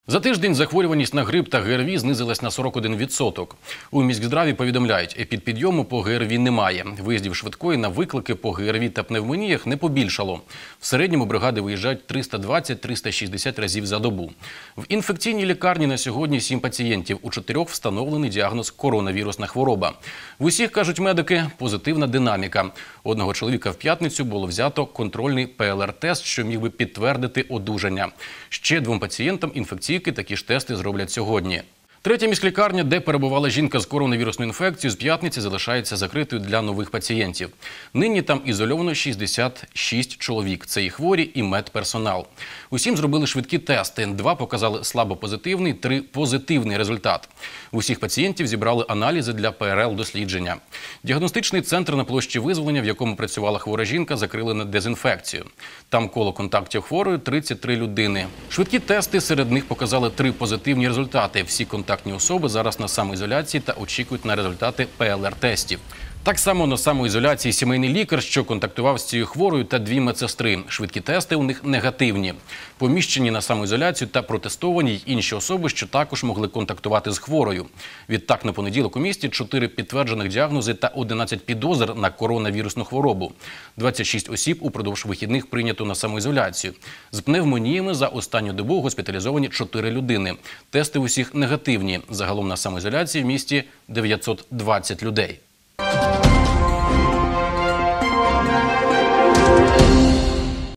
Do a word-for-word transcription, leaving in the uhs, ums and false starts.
За тиждень захворюваність на грип та ГРВІ знизилась на сорок один відсоток. У міськздраві повідомляють, епідпідйому по ГРВІ немає. Виїздів швидкої на виклики по ГРВІ та пневмоніях не побільшало. В середньому бригади виїжджають триста двадцять - триста шістдесят разів за добу. В інфекційній лікарні на сьогодні сім пацієнтів. У чотирьох встановлений діагноз коронавірусна хвороба. В усіх, кажуть медики, позитивна динаміка. Одного чоловіка в п'ятницю було взято контрольний ПЛР-тест, що міг би підтвердити одужання. Ще двом пацієнтам інфекційки такі ж тести зроблять сьогодні. Третя міськлікарня, де перебувала жінка з коронавірусною інфекцією, з п'ятниці залишається закритою для нових пацієнтів. Нині там ізольовано шістдесят шість чоловік. Це і хворі, і медперсонал. Усім зробили швидкі тести. Два показали слабопозитивний, три – позитивний результат. В усіх пацієнтів зібрали аналізи для ПРЛ-дослідження. Діагностичний центр на площі Визволення, в якому працювала хвора жінка, закрили на дезінфекцію. Там коло контактів хворої – тридцять три людини. Швидкі тести серед них показали три позитивні результати. Всі контактні особи зараз на самоізоляції та очікують на результати ПЛР-тестів. Так само на самоізоляції сімейний лікар, що контактував з цією хворою, та дві медсестри. Швидкі тести у них негативні. Поміщені на самоізоляцію та протестовані й інші особи, що також могли контактувати з хворою. Відтак, на понеділок у місті чотири підтверджених діагнози та одинадцять підозр на коронавірусну хворобу. двадцять шість осіб упродовж вихідних прийнято на самоізоляцію. З пневмоніями за останню добу госпіталізовані чотири людини. Тести усіх негативні. Загалом на самоізоляції в місті дев'ятсот двадцять людей.